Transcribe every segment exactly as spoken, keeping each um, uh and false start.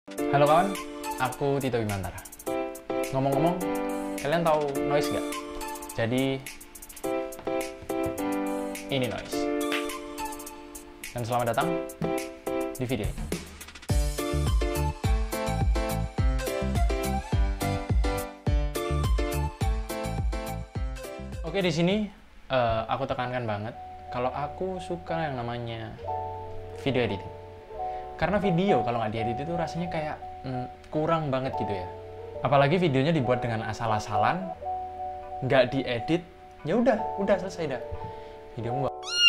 Halo kawan, aku Tito Bimantara. Ngomong-ngomong, kalian tahu noise nggak? Jadi, ini noise. Dan selamat datang di video ini. Oke, di sini uh, aku tekankan banget kalau aku suka yang namanya video editing. Karena video kalau nggak diedit itu rasanya kayak hmm, kurang banget gitu ya. Apalagi videonya dibuat dengan asal-asalan, nggak diedit, ya udah, udah selesai dah. Videomu.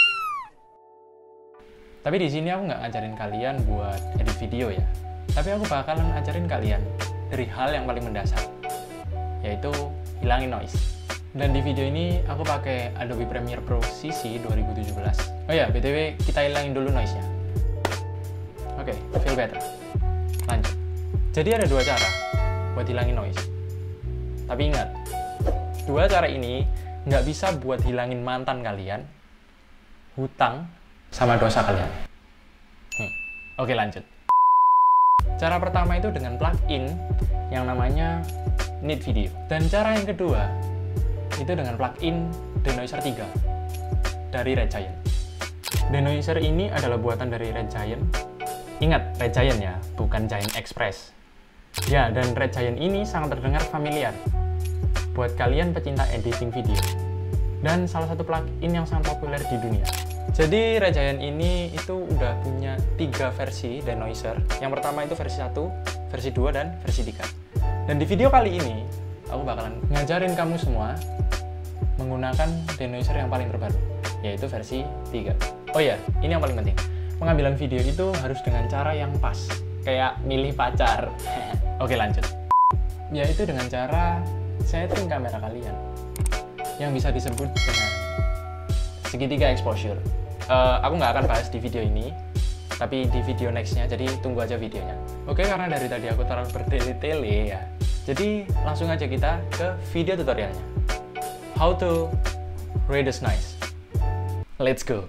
Tapi di sini aku nggak ngajarin kalian buat edit video ya. Tapi aku bakalan ngajarin kalian dari hal yang paling mendasar, yaitu hilangin noise. Dan di video ini aku pakai Adobe Premiere Pro C C dua ribu tujuh belas. Oh ya, B T W kita hilangin dulu noise-nya. Oke, okay, feel better. Lanjut. Jadi ada dua cara buat hilangin noise. Tapi ingat, dua cara ini nggak bisa buat hilangin mantan kalian, hutang, sama dosa kalian. Hmm. Oke, okay, lanjut. Cara pertama itu dengan plugin yang namanya Neat Video. Dan cara yang kedua itu dengan plugin Denoiser tiga dari Red Giant. Denoiser ini adalah buatan dari Red Giant. Ingat, Red Giant ya, bukan Giant Express. Ya, dan Red Giant ini sangat terdengar familiar buat kalian pecinta editing video. Dan salah satu plugin yang sangat populer di dunia. Jadi, Red Giant ini itu udah punya tiga versi Denoiser. Yang pertama itu versi satu, versi dua, dan versi tiga. Dan di video kali ini, aku bakalan ngajarin kamu semua menggunakan Denoiser yang paling terbaru, yaitu versi tiga. Oh ya, ini yang paling penting. Pengambilan video itu harus dengan cara yang pas, kayak milih pacar. Oke, lanjut. Yaitu dengan cara setting kamera kalian, yang bisa disebut dengan segitiga exposure. Uh, aku nggak akan bahas di video ini, tapi di video nextnya, jadi tunggu aja videonya. Oke, karena dari tadi aku terlalu bertele-tele ya, jadi langsung aja kita ke video tutorialnya. How to reduce noise. Let's go.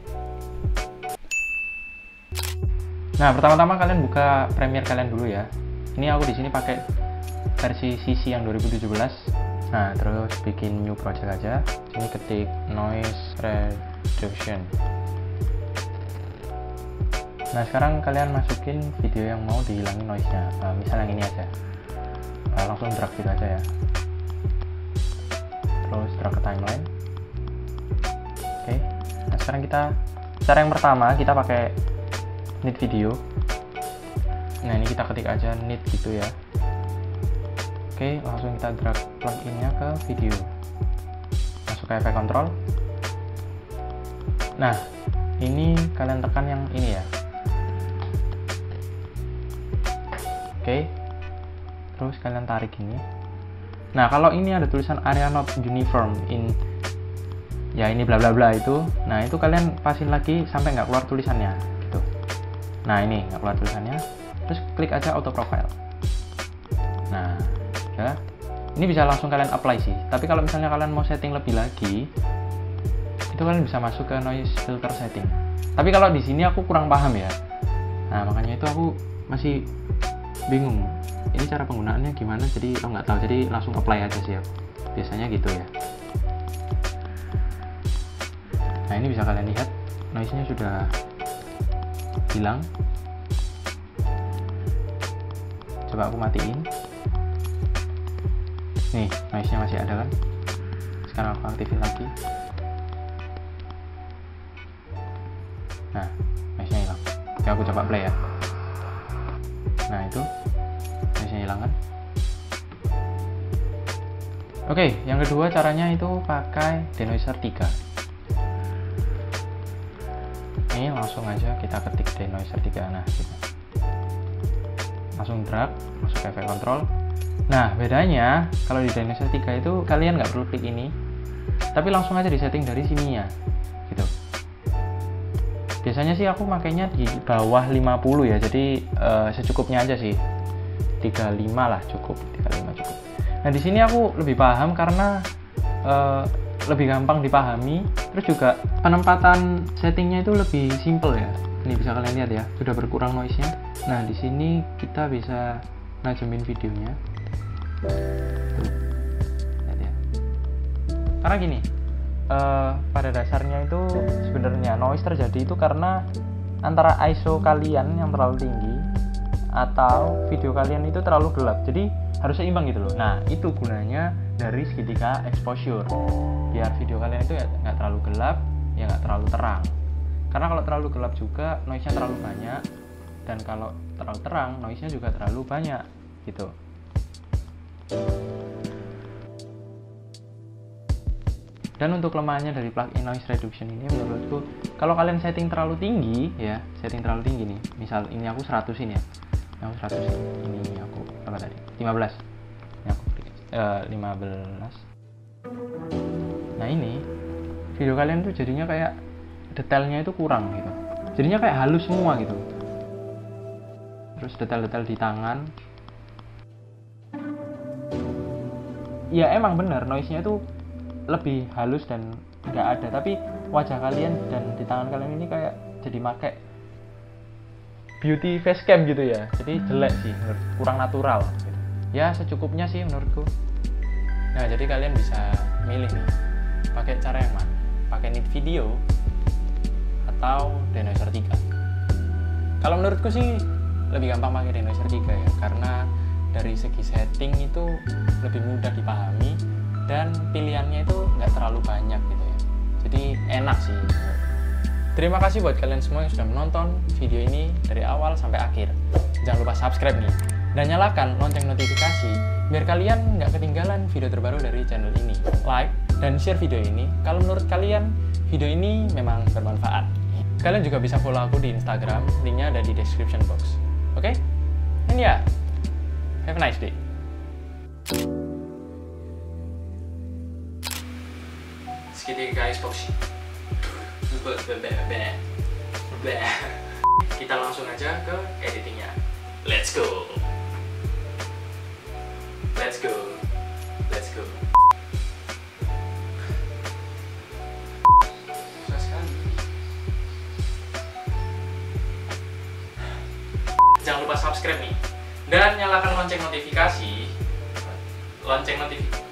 Nah, pertama-tama kalian buka Premiere kalian dulu ya. Ini aku di sini pakai versi C C yang dua ribu tujuh belas. Nah, terus bikin new project aja. Sini ketik noise reduction. Nah, sekarang kalian masukin video yang mau dihilangin noise-nya. Nah, misal yang ini aja. Nah, langsung drag gitu aja ya. Terus drag ke timeline. Oke. Nah, sekarang kita cara yang pertama kita pakai Neat Video. Nah, ini kita ketik aja Neat gitu ya. Oke, langsung kita drag pluginnya ke video. Masuk ke efek control. Nah, ini kalian tekan yang ini ya. Oke. Terus kalian tarik ini. Nah, kalau ini ada tulisan area not uniform in, ya ini bla bla bla itu. Nah, itu kalian pasin lagi sampai nggak keluar tulisannya gitu. Nah, ini nggak keluar tulisannya. Terus klik aja auto profile. Nah, ya. Ini bisa langsung kalian apply sih. Tapi kalau misalnya kalian mau setting lebih lagi, itu kalian bisa masuk ke noise filter setting. Tapi kalau di sini aku kurang paham ya. Nah, makanya itu aku masih bingung. Ini cara penggunaannya gimana? Jadi aku nggak tahu. Jadi langsung apply aja sih ya. Biasanya gitu ya. Nah, ini bisa kalian lihat noise-nya sudah hilang. Coba aku matiin. Nih, noise-nya masih ada kan? Sekarang aku aktifin lagi. Nah, noise-nya hilang. Oke, aku coba play ya. Nah, itu noise-nya hilang kan? Oke, yang kedua caranya itu pakai Denoiser tiga. Ini langsung aja kita ketik Denoiser tiga. Nah, gitu. Langsung drag, masuk ke efek control. Nah, bedanya kalau di Denoiser tiga itu kalian nggak perlu klik ini, tapi langsung aja di setting dari sininya gitu. Biasanya sih aku makainya di bawah lima puluh ya, jadi uh, secukupnya aja sih. tiga puluh lima lah cukup, tiga puluh lima cukup. Nah, di sini aku lebih paham karena uh, lebih gampang dipahami, terus juga penempatan settingnya itu lebih simple ya. Ini bisa kalian lihat ya, sudah berkurang noise-nya. Nah, di sini kita bisa najemin videonya. Lihat ya. Karena gini, uh, pada dasarnya itu sebenarnya noise terjadi itu karena antara I S O kalian yang terlalu tinggi atau video kalian itu terlalu gelap. Jadi harus seimbang gitu loh. Nah, itu gunanya dari segitiga exposure. Biar video kalian itu ya nggak terlalu gelap, ya nggak terlalu terang. Karena kalau terlalu gelap juga noise-nya terlalu banyak, dan kalau terlalu terang noise-nya juga terlalu banyak gitu. Dan untuk kelemahannya dari plugin noise reduction ini menurutku, kalau kalian setting terlalu tinggi ya, setting terlalu tinggi nih. Misal ini aku seratusin ya. Ini aku seratusin. Ini aku berapa tadi? lima belas. Ini aku uh, lima belas. Nah, ini video kalian tuh jadinya kayak detailnya itu kurang gitu. Jadinya kayak halus semua gitu. Terus detail-detail di tangan. Ya emang bener noise-nya itu lebih halus dan nggak ada, tapi wajah kalian dan di tangan kalian ini kayak jadi make beauty face cam gitu ya. Jadi jelek sih, menurut, kurang natural gitu. Ya secukupnya sih menurutku. Nah, jadi kalian bisa milih nih pakai cara yang mana, pakai Nit Video atau Denoiser tiga. Kalau menurutku sih lebih gampang pakai Denoiser tiga ya, karena dari segi setting itu lebih mudah dipahami dan pilihannya itu nggak terlalu banyak gitu ya. Jadi enak sih. Terima kasih buat kalian semua yang sudah menonton video ini dari awal sampai akhir. Jangan lupa subscribe nih dan nyalakan lonceng notifikasi biar kalian nggak ketinggalan video terbaru dari channel ini. Like dan share video ini kalau menurut kalian video ini memang bermanfaat. Kalian juga bisa follow aku di Instagram, linknya ada di description box. Oke? Okay? And ya, have a nice day. Segitiga guys, box. Kita langsung aja ke editingnya. Let's go. Let's go. Let's go. Susah sekali. Jangan lupa subscribe nih dan nyalakan lonceng notifikasi. Lonceng notifikasi.